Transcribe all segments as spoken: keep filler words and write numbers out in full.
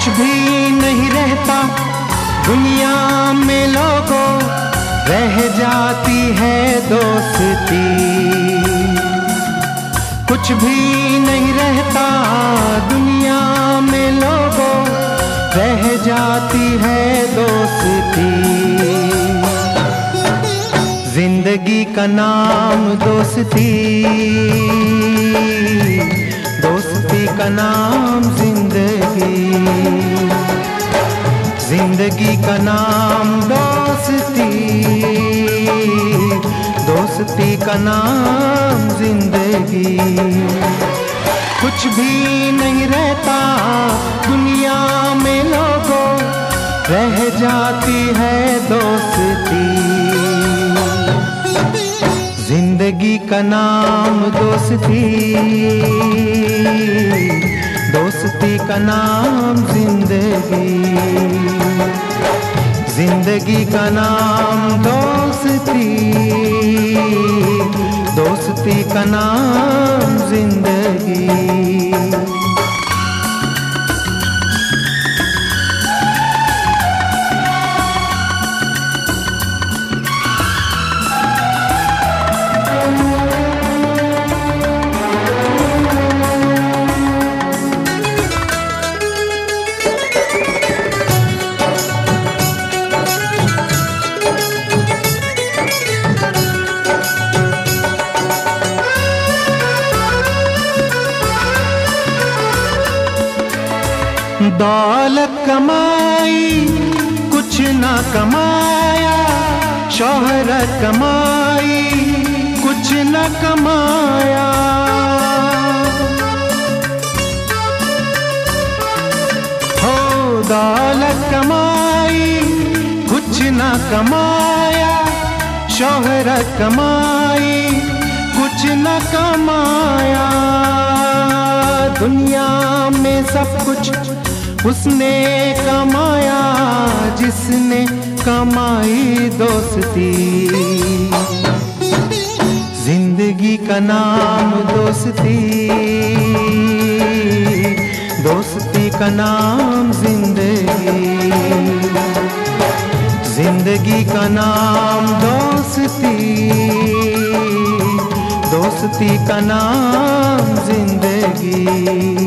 भी नहीं रहता दुनिया में लोगों, रह जाती है दोस्ती। कुछ भी नहीं रहता दुनिया में लोगों, रह जाती है दोस्ती। जिंदगी का नाम दोस्ती, दोस्ती का नाम जिंदगी, जिंदगी का नाम दोस्ती, दोस्ती का नाम जिंदगी। कुछ भी नहीं रहता दुनिया में लोगों, रह जाती है दोस्ती। जिंदगी का नाम दोस्ती, दोस्ती का नाम जिंदगी, जिंदगी का नाम दोस्ती, दोस्ती का नाम जिंदगी। दौलत कमाई कुछ ना कमाया, शोहरत कमाई कुछ न कमाया। हो दौलत कमाई कुछ न कमाया, शोहरत कमाई कुछ न कमाया। दुनिया में सब कुछ उसने कमाया जिसने कमाई दोस्ती। जिंदगी का नाम दोस्ती, दोस्ती का नाम जिंदगी, जिंदगी का नाम दोस्ती, दोस्ती का नाम जिंदगी।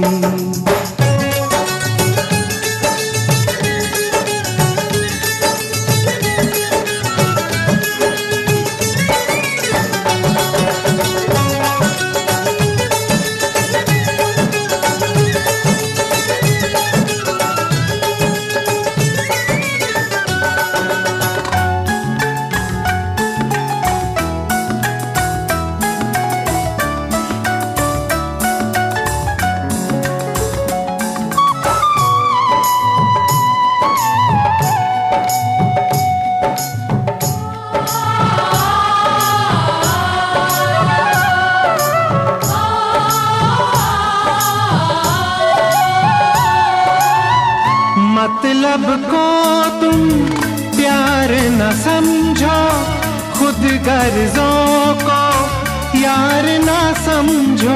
मतलब को तुम प्यार न समझो, खुद गर्जों को यार न समझो।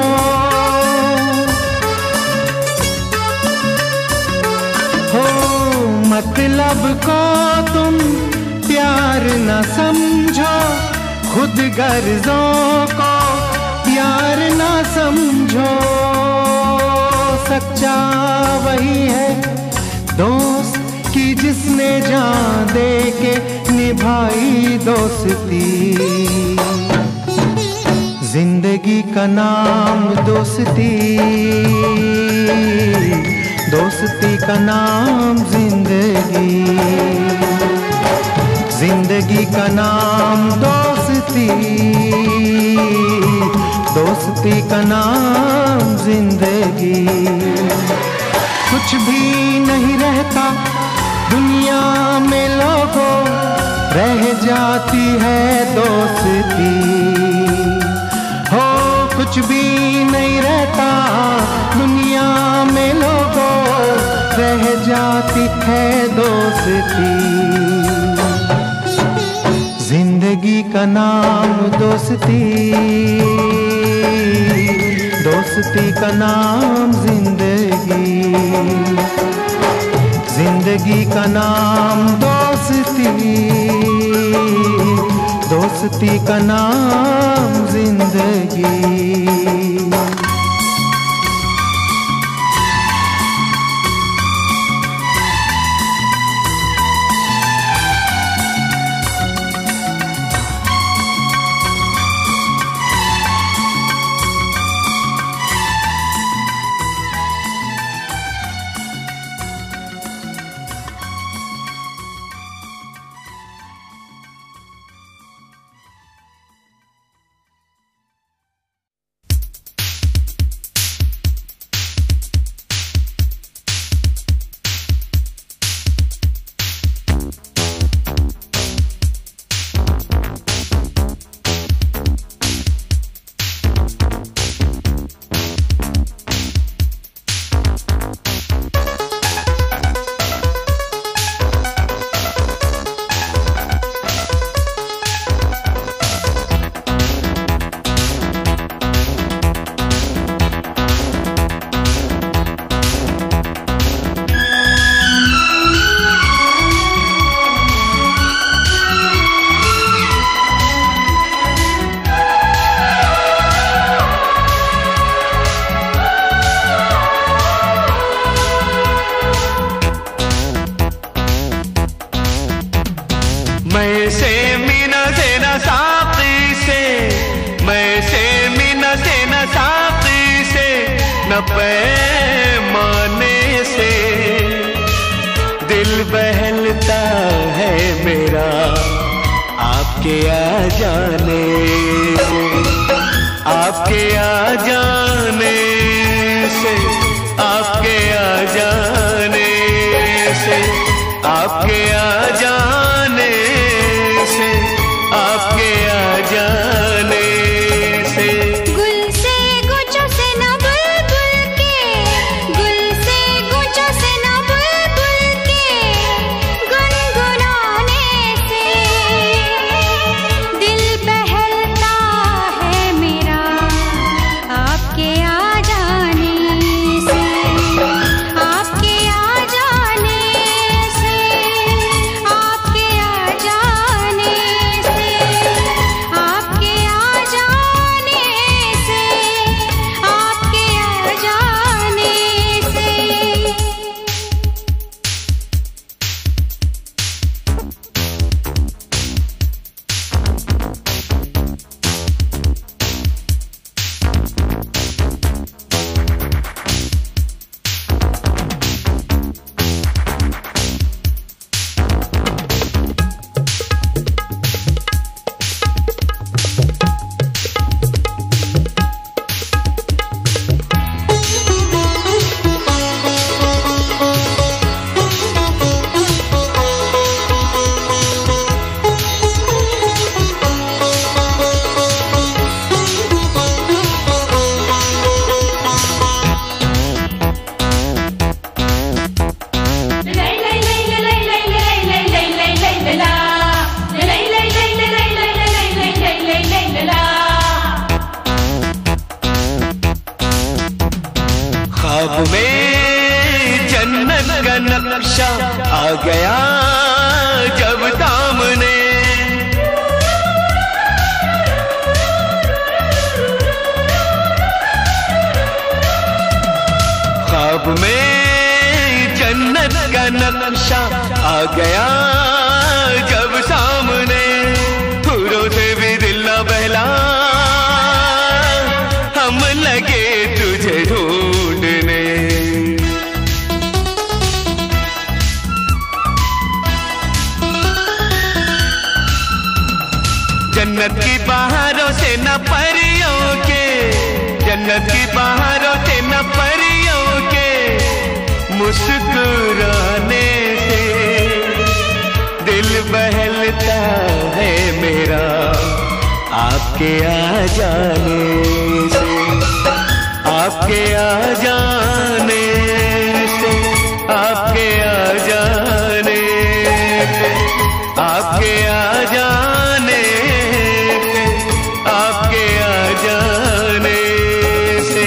हो मतलब को तुम प्यार न समझो, खुद गर्जों को यार न समझो। सच्चा वही है दोस्त की जिसने जान दे के निभाई दोस्ती। जिंदगी का नाम दोस्ती, दोस्ती का नाम जिंदगी, जिंदगी का नाम दोस्ती, दोस्ती का नाम जिंदगी। कुछ भी नहीं रहता दुनिया में लोगों, रह जाती है दोस्ती। हो कुछ भी नहीं रहता दुनिया में लोगों, रह जाती है दोस्ती। जिंदगी का नाम दोस्ती, दोस्ती का नाम जिंदगी, जिंदगी का नाम दोस्ती, दोस्ती का नाम जिंदगी। मैं से मीना से न साकी से, मैं से मीना से न साकी से, न पैमाने से दिल बहलता है मेरा आपके आ जाने से, आपके आ जाने से, आपके आ जाने से, आपके आ जाने से, आपके आ जाने से। गुल से गुच्छों से न बुलबुल के, गुल से गुच्छों से न बुलबुल के गुनगुनाने से दिल बहलता है मेरा आपके आ जाने से, आपके आ जाने से, आपके आ जाने से, आपके आ जाने से, आपके आ जाने से। ख्वाब में जन्नत का नक्शा आ गया जब सामने, ख्वाब में जन्नत का नक्शा आ गया जब सामने, फूलों से भी दिल न बहला, हम लगे तुझे ढूंढने। जन्नत की बहारों से न परियों के, जन्नत की बहारों से न परियों के मुस्कुराने से दिल बहलता है मेरा आपके आ जाने से, आपके आ जाने से, आपके आ जाने से, आपके आ जाने से, आपके आ जाने से।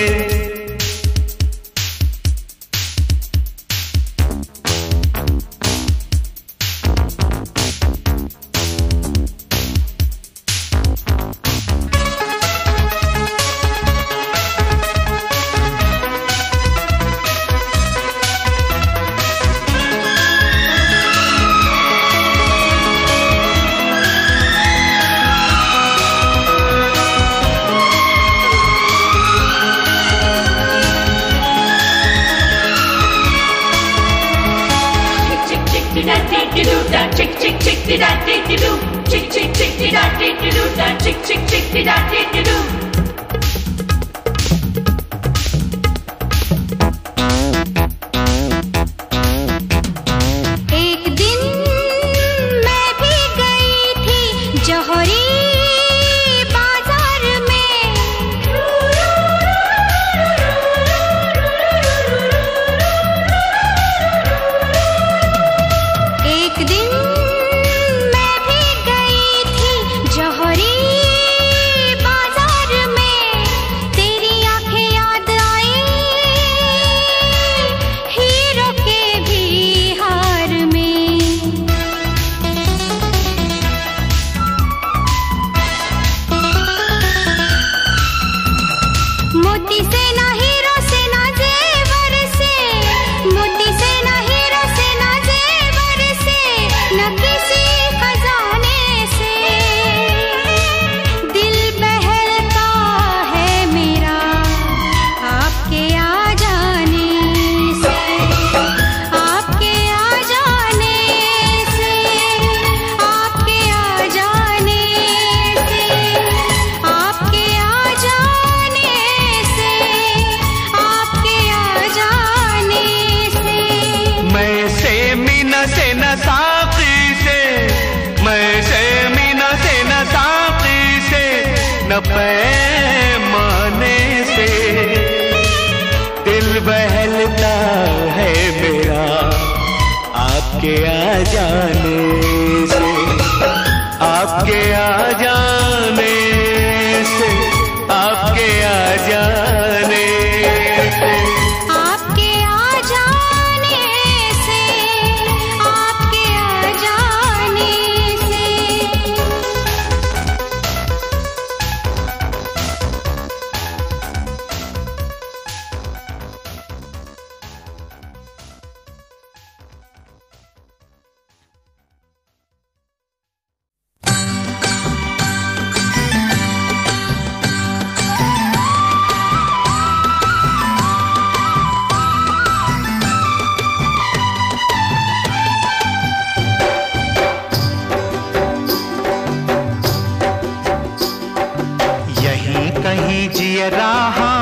dee-doo, chick chick chick dee da dee doo da, chick chick chick dee da dee doo. एक दिन मैं भी गई थी जौहरी बाजार में। एक दिन मैं भी गई थी जौहरी बाजार में। तेरी आंखें याद आई हीरो के भी हार में। मोती से ना हीरो से ना जेवर से, मोती से ना हीरो से ना जेवर से, न किसी खजाने से। दिल बहलता है मेरा आपके आ जाने से, आपके आ जाने से, आपके आ जाने से, आपके आ जाने से, आपके आ जाने से। मैं से मीना से न साकी से, मैं से मीना से न साकी से, न पैमाने से। दिल बहलता है मेरा आपके आ जाने से, आपके आ जाने से, आपके आ जाने से। आपके आ जाने से, आपके आ जाने से। यहीं कहीं जियरा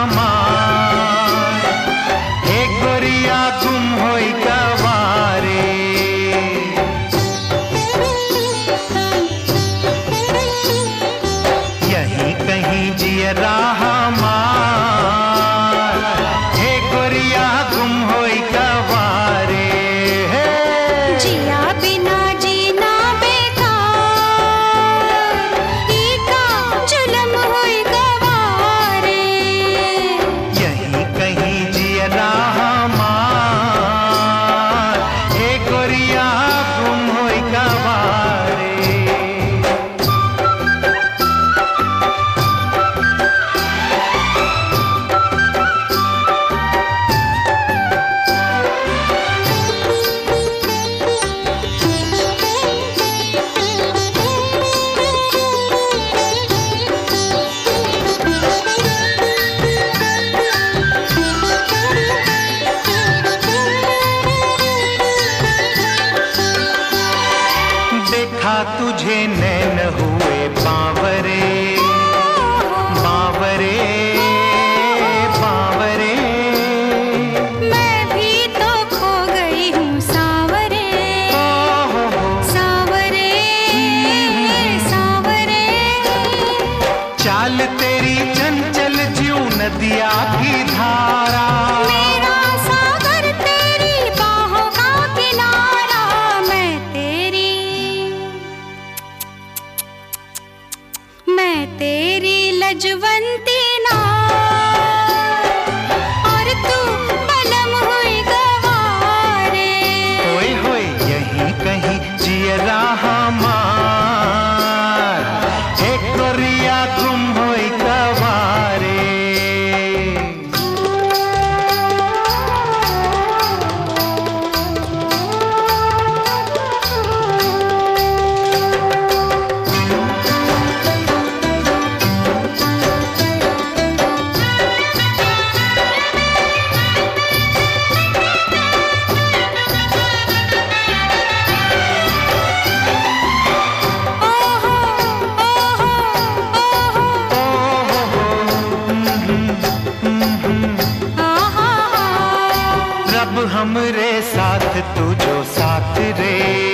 हमार एक गोरिया गुम होई गवारे। यहीं कहीं जियरा हमार एक गोरिया गुम होई गवारे। जिया बिना जीना बेकार, इका जुलम होई गवारे। यहीं कहीं जियरा हमार एक गोरिया गुम होई गवारे। देखा तुझे नैन हुए बावरे, बावरे, बावरे। मैं भी तो खो गई हूँ सावरे, सावरे, सावरे। चाल तेरी चंचल ज्यों नदिया की धारा। मेरा सागर तेरी बाहों का किनारा। मैं तेरी, मैं तेरी लजवंती नार, और तू बलम हुई गवारे। होए होए यहीं कहीं जियरा हमार एक गोरिया गुम होई गवारे। हमरे साथ तू जो साथ रे,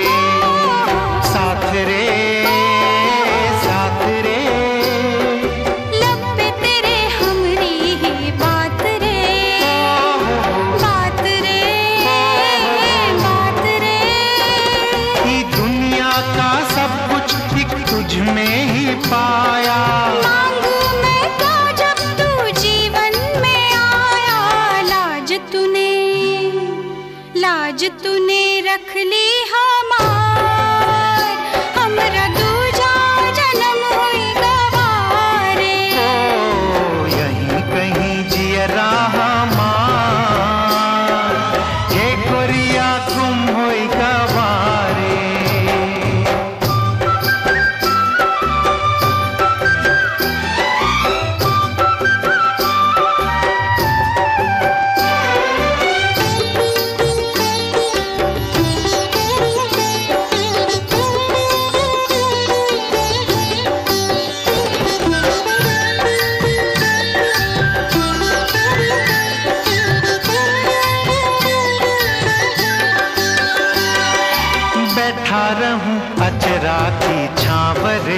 साथ रे, साथ रे। लब पे तेरे हमरी ही बात रे, बात रे, बात रे। ये दुनिया का सब कुछ एक तुझ में ही पाया। मांगू मैं तो जब तू जीवन में आया। लाज तूने, लाज तूने रख ली हमार, हमरा दूजा जन्म हुई गवारे। ओ यहीं कहीं जियरा हमार, ये कोरिया गुम होई गवारे। बैठा रहूं अचरा की छावरे,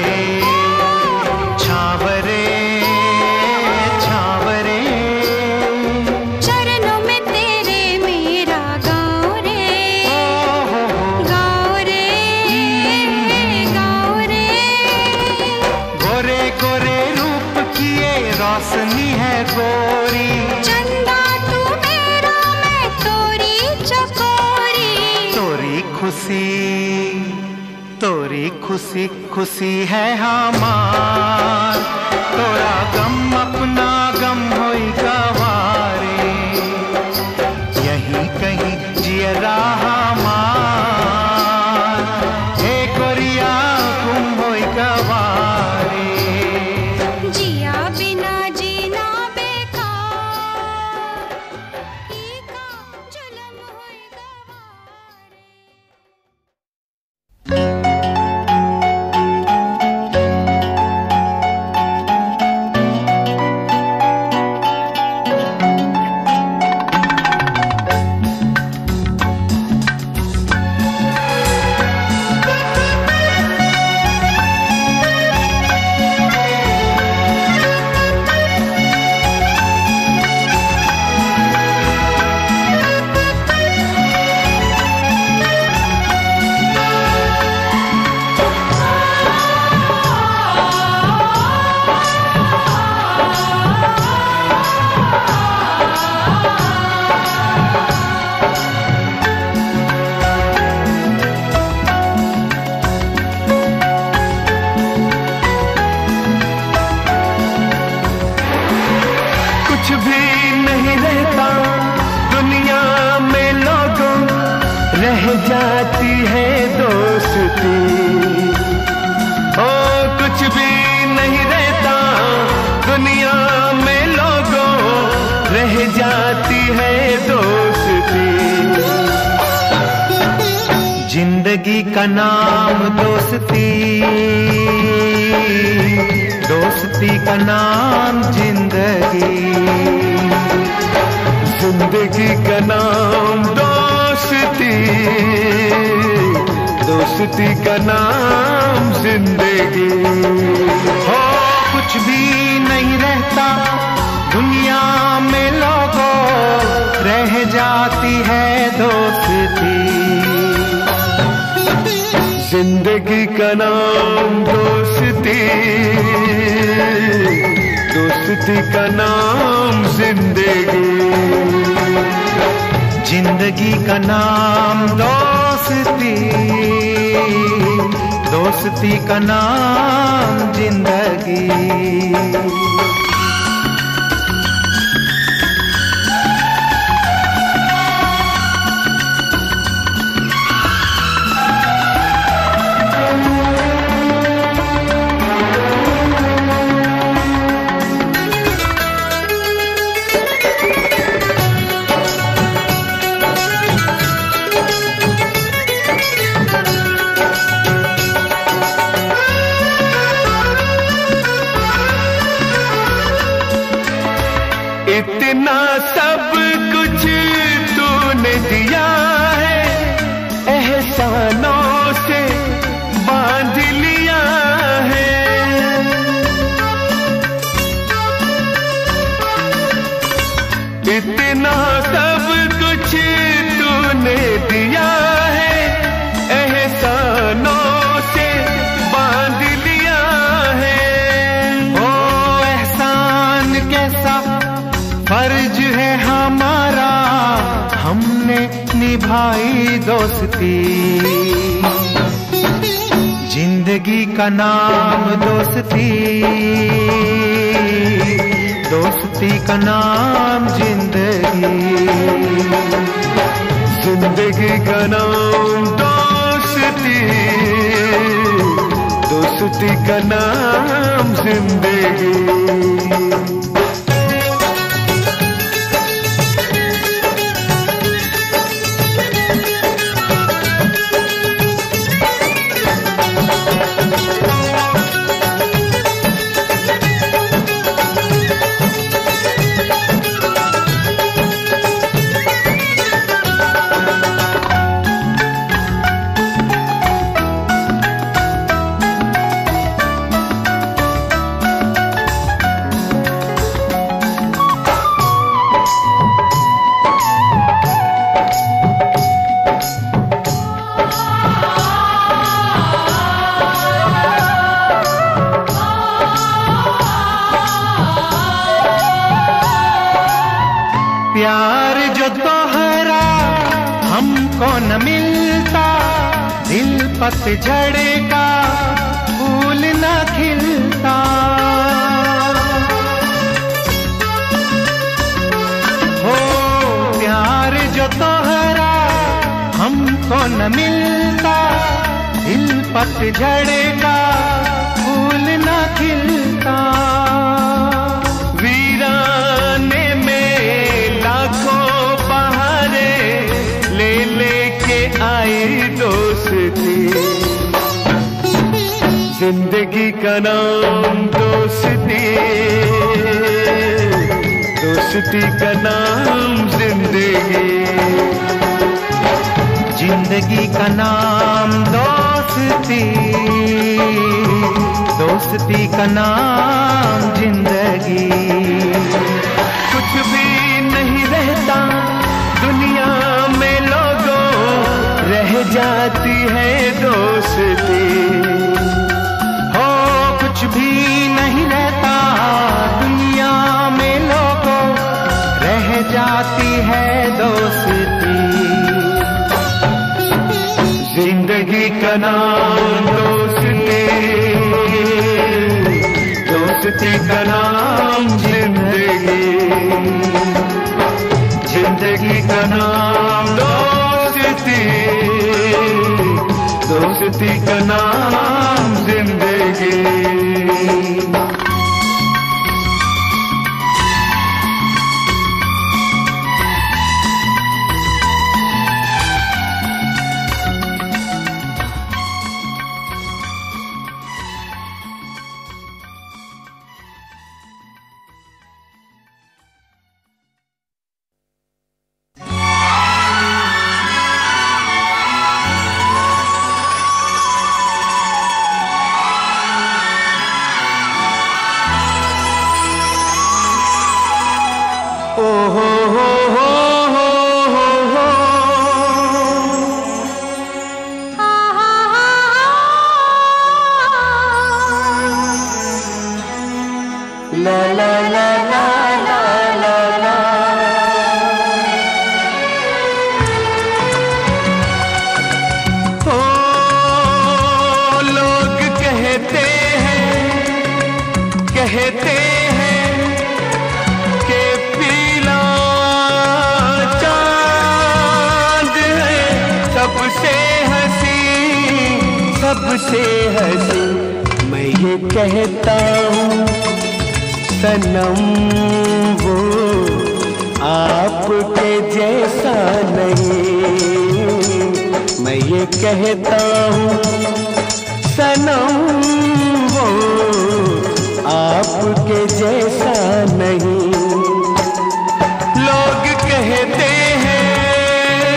छावरे, छावरे। चरणों में तेरे मेरा गाँव रे, गाँव रे, गाँव रे। गोरे गोरे रूप की ये रोशनी है गोरी। चंदा तू मेरा मैं तोरी चकोरी। तोरी खुशी, तोरी खुशी खुशी है हमार, तोरा गम अपना गम होई गवारे। यहीं कहीं जियरा हमार, हे गोरिया गुम होई गवारे। जिया बिना जीना बेकार, ई का जुल्म होई गवारे। कुछ भी नहीं रहता दुनिया में लोगों, रह जाती है दोस्ती। ओ कुछ भी नहीं रहता दुनिया में लोगों, रह जाती है दोस्ती। जिंदगी का नाम दोस्ती, दोस्ती का नाम जिंदगी। जिंदगी का नाम दोस्ती, दोस्ती का नाम जिंदगी। हो कुछ भी नहीं रहता दुनिया में लोगों, रह जाती है दोस्ती। जिंदगी का नाम दोस्ती, दोस्ती का नाम जिंदगी। जिंदगी का नाम दोस्ती, दोस्ती का नाम जिंदगी। इतना सब कुछ तूने दिया है, एहसानों से बांध लिया है। इतना सब कुछ तूने दिया है, एहसानों से बांध लिया है। ओ एहसान कैसा फर्ज है हमारा, हमने निभाई दोस्ती। जिंदगी का नाम दोस्ती, दोस्ती का नाम जिंदगी। जिंदगी का नाम दोस्ती, दोस्ती का नाम जिंदगी। प्यार जो तोहरा हमको न मिलता, दिल पतझड़ का फूल न खिलता। हो प्यार जो तोहरा हमको न मिलता, दिल पतझड़ का फूल न खिलता। वीराने में लाखों बहारे ले लेके आई दोस्ती। जिंदगी का नाम दोस्ती, दोस्ती का नाम जिंदगी। जिंदगी का नाम दोस्ती, दोस्ती का नाम जिंदगी। कुछ भी नहीं रहता दुनिया में लोगों, रह जाती है दोस्ती। हो कुछ भी नहीं रहता दुनिया में लोगों, रह जाती है दोस्ती। जिंदगी का नाम दोस्ती, दोस्ती का नाम जिंदगी। जिंदगी का नाम दोस्ती, दोस्ती का नाम जिंदगी। कहते हैं कि पीला चांद है सबसे हंसी, सबसे हंसी। मैं ये कहता हूँ सनम वो आपके जैसा नहीं। मैं ये कहता हूँ सनम वो आपके जैसा नहीं। लोग कहते हैं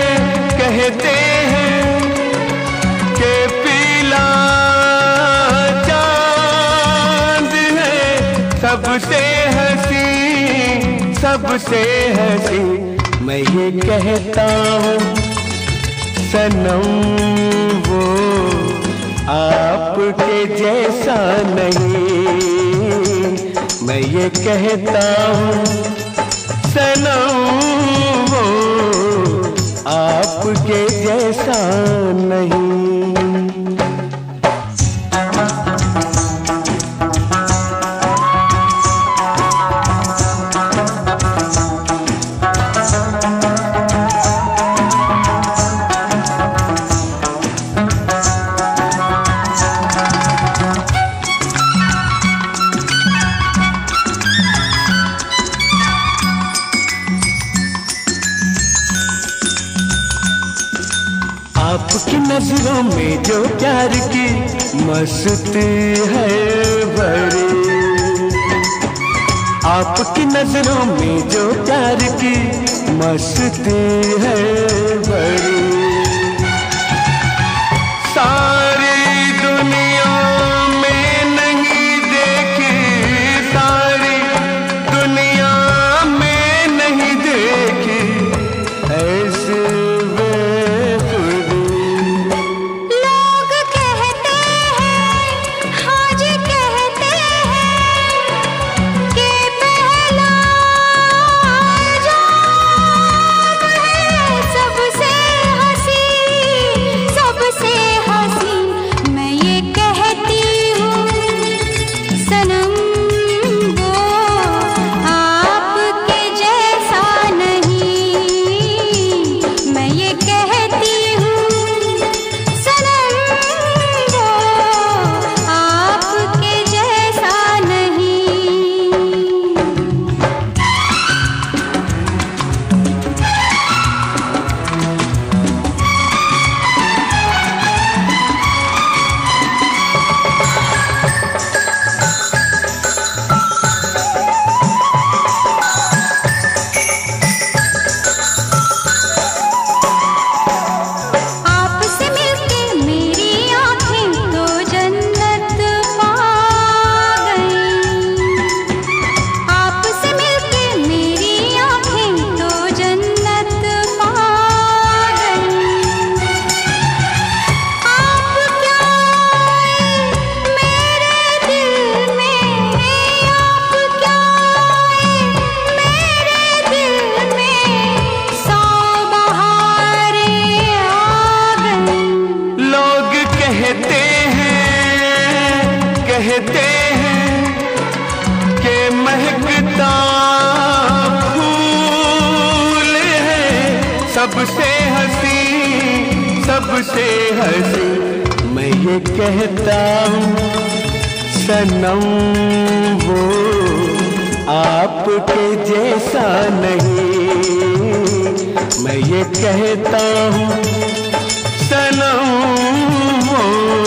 हंसी, सबसे हंसी। मैं ये कहता हूँ सनम वो आपके जैसा नहीं। मैं ये कहता हूँ सनम वो आपके जैसा नहीं। आपकी नजरों में जो प्यार की मस्ती है भरी, आपकी नजरों में जो प्यार की मस्ती है भरी। सारी दुनिया में नहीं देखी, सारी दुनिया में नहीं देखी ऐसे कहते हैं कि महकता फूल है सबसे हंसी, सबसे हंसी। मैं ये कहता हूँ सनम वो आपके जैसा नहीं। मैं ये कहता हूँ सनम वो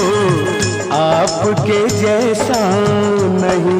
आपके जैसा नहीं।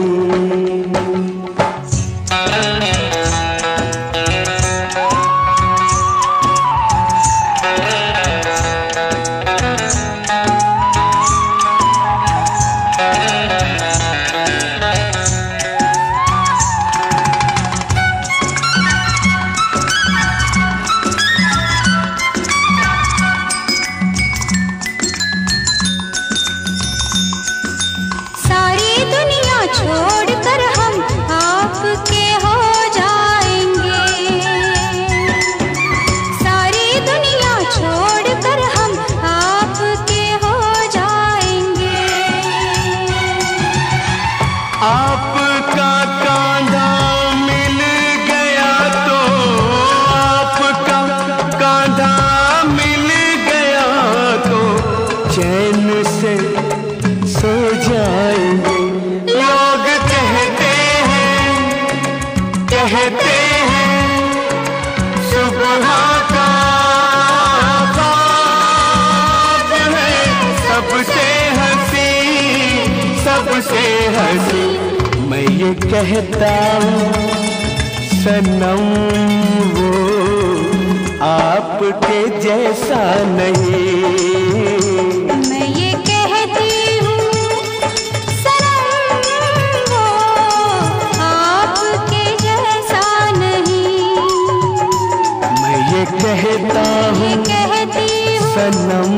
छोड़कर हम आपके हो जाएंगे, सारी दुनिया छोड़कर हम आपके हो जाएंगे। आपका कांधा मिल गया तो, आपका कांधा मिल गया तो चैन से सो जाएंगे। लोग कहते हैं, कहते हैं सुबह का ख्वाब है सबसे हंसी, सबसे हंसी। मैं ये कहता हूँ सनम वो आपके जैसा नहीं। मैं ये कहती हूँ सनम वो आप कहता हूँ सनम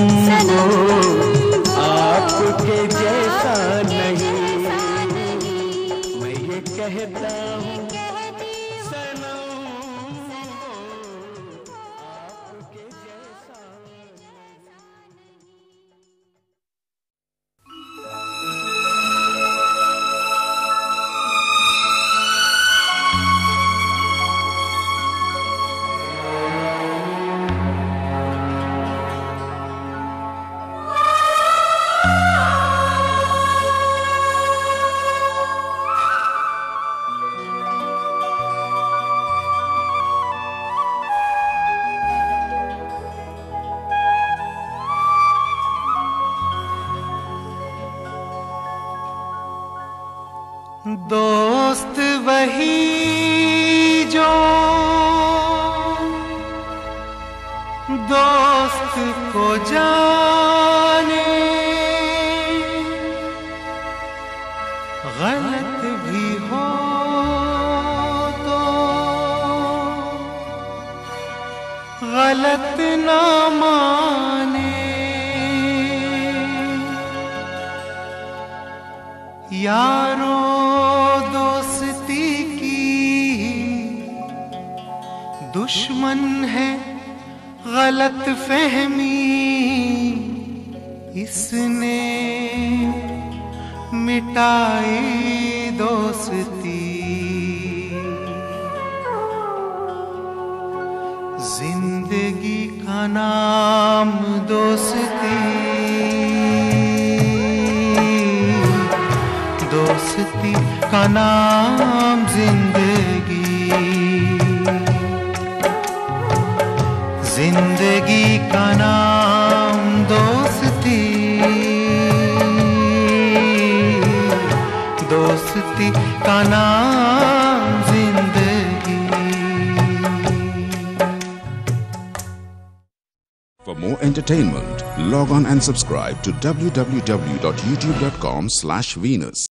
वो आपके जैसा नहीं, मैं ये कहता हूँ दोस्त वही जो दोस्त को जाने, गलत भी हो तो गलत ना माने। यारों दोस्ती की दुश्मन है गलत फहमी, इसने मिटाई दोस्ती। जिंदगी का नाम दोस्ती, दोस्ती का नाम जिंदगी, जिंदगी का नाम दोस्ती, दोस्ती का नाम जिंदगी। For more entertainment, log on and subscribe to w w w dot youtube dot com slash Venus.